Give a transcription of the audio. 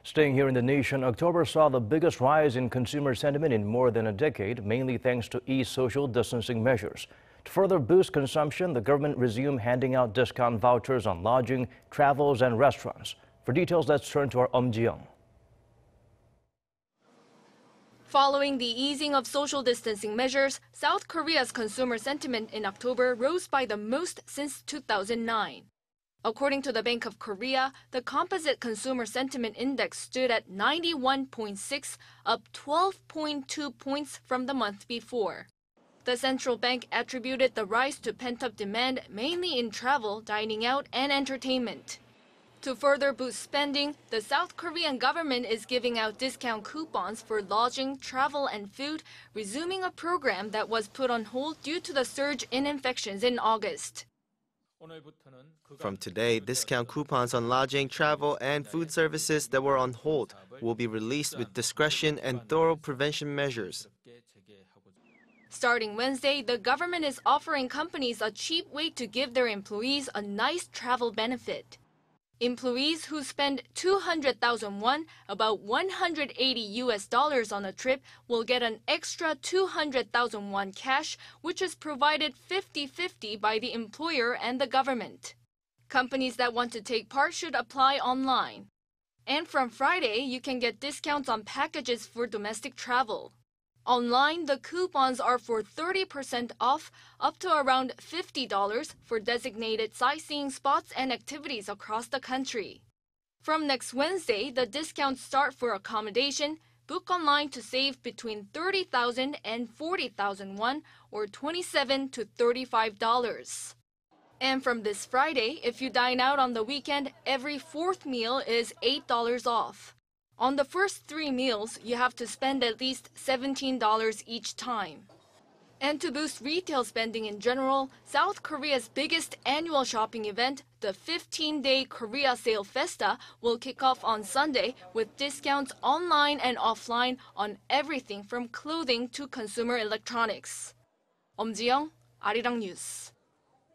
Staying here in the nation, October saw the biggest rise in consumer sentiment in more than a decade, mainly thanks to eased social distancing measures. To further boost consumption, the government resumed handing out discount vouchers on lodging, travels, and restaurants. For details, let's turn to our Eum Ji-young. Following the easing of social distancing measures, South Korea's consumer sentiment in October rose by the most since 2009. According to the Bank of Korea, the composite consumer sentiment index stood at 91.6, up 12.2 points from the month before. The central bank attributed the rise to pent-up demand mainly in travel, dining out, and entertainment. To further boost spending, the South Korean government is giving out discount coupons for lodging, travel, and food, resuming a program that was put on hold due to the surge in infections in August. From today, discount coupons on lodging, travel, and food services that were on hold will be released with discretion and thorough prevention measures. Starting Wednesday, the government is offering companies a cheap way to give their employees a nice travel benefit. Employees who spend 200,000 won, about $180 on a trip, will get an extra 200,000 won cash, which is provided 50-50 by the employer and the government. Companies that want to take part should apply online. And from Friday, you can get discounts on packages for domestic travel. Online, the coupons are for 30% off, up to around $50 for designated sightseeing spots and activities across the country. From next Wednesday, the discounts start for accommodation. Book online to save between 30,000 and 40,000 won, or $27 to $35. And from this Friday, if you dine out on the weekend, every fourth meal is $8 off. On the first 3 meals, you have to spend at least $17 each time. And to boost retail spending in general, South Korea's biggest annual shopping event, the 15-day Korea Sale Festa, will kick off on Sunday with discounts online and offline on everything from clothing to consumer electronics. Eum Ji-young, Arirang News.